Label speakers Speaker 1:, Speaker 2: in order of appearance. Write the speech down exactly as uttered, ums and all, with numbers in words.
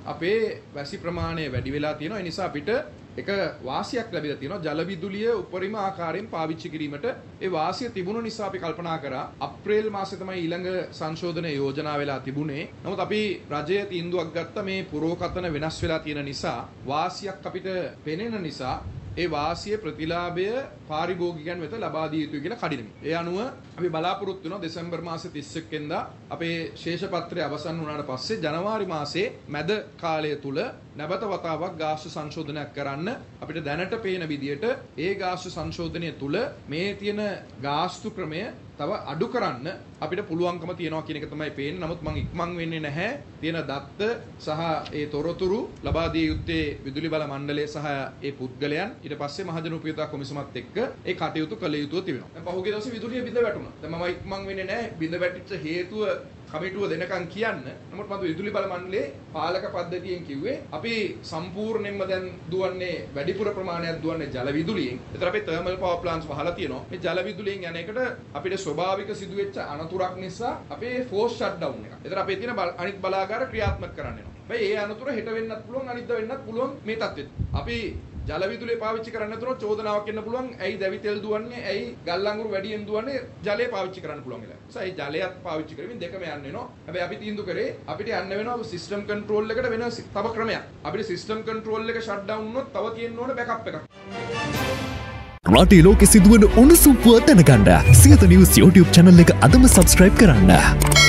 Speaker 1: අපේ වැසි ප්‍රමාණය වැඩි වෙලා තියෙනවා. ඒ නිසා අපිට එක වාසියක් ලැබිලා තියෙනවා. ජල විදුලිය උපරිම ආකාරයෙන් පාවිච්චි කිරීමට ඒ වාසිය තිබුණු නිසා අපි කල්පනා කරා අප්‍රේල් මාසේ තමයි ඊළඟ සංශෝධනය යෝජනා වෙලා තිබුණේ. නමුත් අපි රජයේ තීන්දුවක් ගත්ත මේ පුරෝකතන වෙනස් වෙලා තියෙන නිසා වාසියක් අපිට පෙනෙන නිසා ඒ වාසිය ප්‍රතිලාභය පාරිභෝගිකයන් වෙත ලබා දිය යුතුයි කියලා කඩිනමි. ඒ අනුව අපි බලාපොරොත්තු වෙනවා දෙසැම්බර් මාසේ තිස් එක් වෙනිදා අපේ ශේෂ පත්‍රය අවසන් වුණාට පස්සේ ජනවාරි මාසේ මැද කාලය තුල නැවත වතාවක් ගාස්තු සංශෝධනයක් කරන්න අපිට දැනට පේන විදියට ඒ ගාස්තු සංශෝධනය තුල මේ තියෙන ගාස්තු ක්‍රමය තව අඩු කරන්න අපිට පුළුවන්කම තියෙනවා කියන එක තමයි පේන්නේ. නමුත් මම ඉක්මන් වෙන්නේ නැහැ. තියෙන දත්ත සහ ඒ තොරතුරු ලබා දිය යුත්තේ විදුලි බල මණ්ඩලය සහ ඒ පුද්ගලයන් ඊට පස්සේ මහජන උපයෝගිතා කොමිසමත් එක්ක ඒ කටයුතු කළ යුතුව තිබෙනවා. දැන් පහුගිය දවසේ විදුලිය බිඳ වැටුණා. දැන් මම ඉක්මන් වෙන්නේ නැහැ. බිඳ වැටිච්ච හේතුව කමිටුව දෙනකන් කියන්න. නමුත් මම විදුලි බල මණ්ඩලයේ පාලක පද්ධතියෙන් කිව්වේ අපි සම්පූර්ණයෙන්ම දැන් දුවන්නේ වැඩිපුර ප්‍රමාණයක් දුවන්නේ ජල විදුලියෙන්. ඒතර අපි තර්මල් පවර් ප්ලාන්ට්ස් වහලා තියෙනවා. මේ ජල විදුලියෙන් යන එකට අපිට ස්වභාවික සිදුවෙච්ච අනතුරක් නිසා අපේ ෆෝස් ෂට් ඩවුන් එකක්. ඒතර අපේ තියෙන අනිත් බලාගාර ක්‍රියාත්මක කරන්න වෙනවා. හැබැයි ඒ අනතුර හෙට වෙන්නත් පුළුවන් අනිද්දා වෙන්නත් පුළුවන් මේ තත්ත්වෙත්. අපි ජල විදුලිය පාවිච්චි කරන්න නැතුව චෝදනාවක් එන්න පුළුවන්. ඇයි දැවි තෙල් දුවන්නේ? ඇයි ගල් අඟුරු වැඩියෙන් දුවන්නේ? ජලය පාවිච්චි කරන්න පුළුවන් කියලා. ඒ නිසා ඒ ජලයත් පාවිච්චි කරමින් දෙකම යන්න වෙනවා. හැබැයි අපි තීන්දුව කරේ අපිට යන්න වෙනවා සිස්ටම් කන්ට්‍රෝල් එකට වෙන තව ක්‍රමයක්. අපිට සිස්ටම් කන්ට්‍රෝල් එක ෂට් ඩවුන් වුණොත් තව තියෙන්න ඕන බෑකප් එකක්.
Speaker 2: රටේ ලෝකෙ සිදුවන උණුසුම් පුවත් දැනගන්න සියත නිවුස් YouTube channel එක අදම subscribe කරන්න.